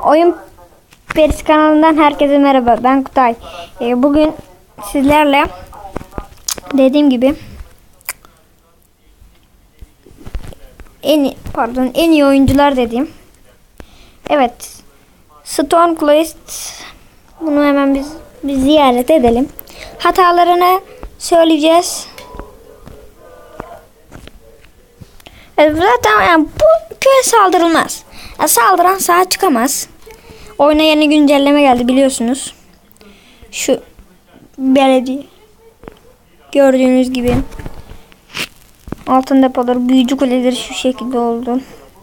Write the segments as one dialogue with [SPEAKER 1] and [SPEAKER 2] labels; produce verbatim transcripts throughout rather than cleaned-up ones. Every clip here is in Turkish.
[SPEAKER 1] Oyun Perisi kanalından herkese merhaba. Ben Kutay. Ee, bugün sizlerle dediğim gibi en pardon en iyi oyuncular dediğim. Evet. Stormcloud, bunu hemen biz, biz ziyaret edelim. Hatalarını söyleyeceğiz. Evet, zaten yani bu köye saldırılmaz. Yani saldıran sağa çıkamaz. Oyuna yeni güncelleme geldi biliyorsunuz. Şu belediye gördüğünüz gibi altın depoları, büyücü kuleleri şu şekilde oldu.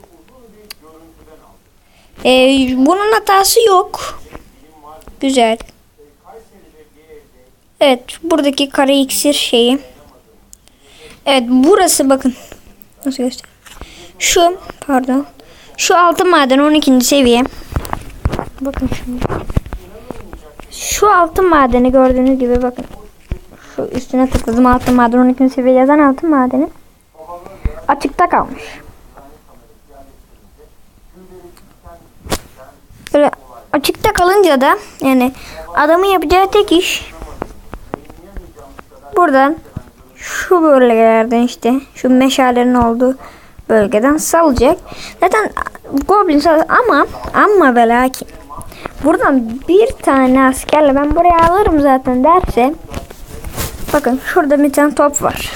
[SPEAKER 1] Ee, bunun hatası yok. Güzel. Evet, buradaki kare iksir şeyi. Evet, burası bakın. Nasıl göster? Şu pardon. Şu altın maden on ikinci seviye. Bakın şimdi. Şu altın madeni gördüğünüz gibi bakın. Şu üstüne tıkladım, altın maden on ikinci seviye yazan altın madeni açıkta kalmış. Böyle açıkta kalınca da yani adamın yapacağı tek iş buradan şu bölgelerden işte şu meşalerin olduğu bölgeden salacak. Zaten goblin sal ama ama ve lakin buradan bir tane askerle ben buraya alırım zaten derse, bakın şurada bir tane top var.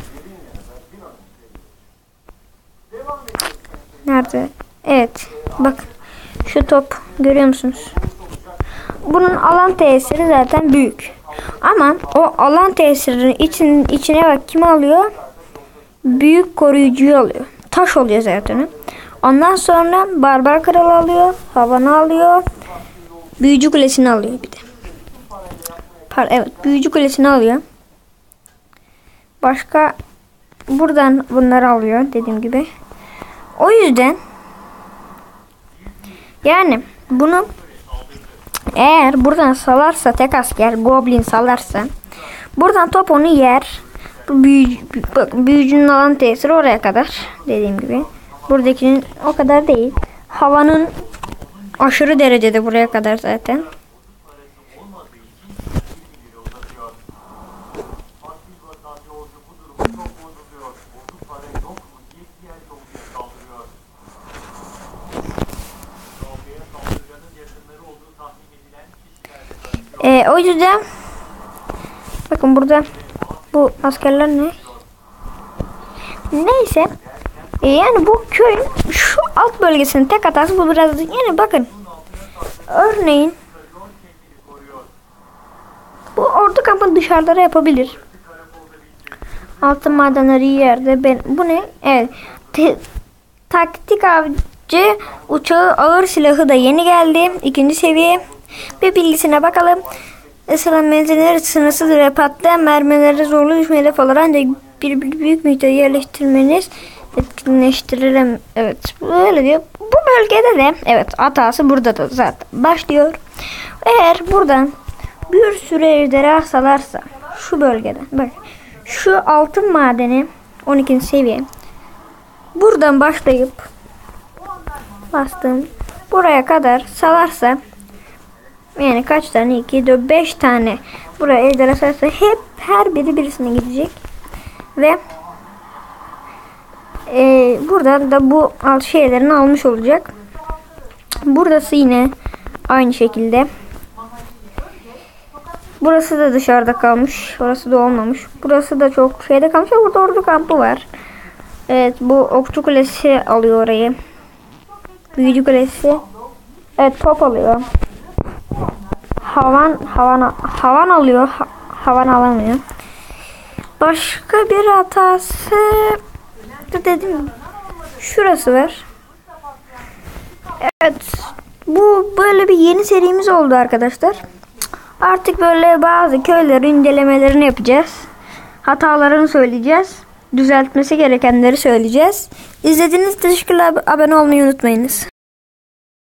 [SPEAKER 1] Nerede? Evet. Bakın. Şu top görüyor musunuz? Bunun alan tesiri zaten büyük. Ama o alan tesirinin için, içine bak kim alıyor? Büyük koruyucuyu alıyor. Taş oluyor zaten. Ondan sonra barbar kralı alıyor. Havanı alıyor. Büyücü kulesini alıyor bir de. Pardon, evet, büyücü kulesini alıyor. Başka buradan bunları alıyor dediğim gibi. O yüzden yani bunu eğer buradan salarsa, tek asker goblin salarsa buradan top onu yer. Bu büyücü, bak, büyücünün alan tesiri oraya kadar dediğim gibi. Buradakinin o kadar değil. Havanın aşırı derecede buraya kadar zaten. Ee, o yüzden bakın burada bu askerler ne? Neyse. Ee, yani bu köyün şu alt bölgesinin tek hatası bu biraz. Yani bakın. Örneğin bu orta kampı dışarıda yapabilir. Altın madenleri yerde. Ben bu ne? Evet. Te, taktik avcı uçağı ağır silahı da yeni geldi. İkinci seviye. Bir bilgisine bakalım. Isıran menzilleri sınırsız ve patlayan mermileri zorlu düşme hedef olur ancak bir, bir büyük miktarı yerleştirmeniz etkinleştiririm. Evet, böyle diyor. Bu bölgede de evet hatası burada da zaten başlıyor. Eğer buradan bir sürü ejderha salarsa şu bölgede bak şu altın madeni on ikinci seviye buradan başlayıp bastım buraya kadar salarsa, yani kaç tane? iki, dört, beş tane buraya ejderha sarsa hep her biri birisine gidecek. Ve e, buradan da bu alt şeylerini almış olacak. Burası yine aynı şekilde. Burası da dışarıda kalmış. Orası da olmamış. Burası da çok şeyde kalmış. Burada ordu kampı var. Evet, bu okçu kulesi alıyor orayı. Büyücü kulesi. Evet, top alıyor. Havan havan havan alıyor. Ha, havan alamıyor. Başka bir hatası dedim. Şurası var. Evet. Bu böyle bir yeni serimiz oldu arkadaşlar. Artık böyle bazı köylerin incelemelerini yapacağız. Hatalarını söyleyeceğiz. Düzeltmesi gerekenleri söyleyeceğiz. İzlediğiniz için teşekkürler. Abone olmayı unutmayınız.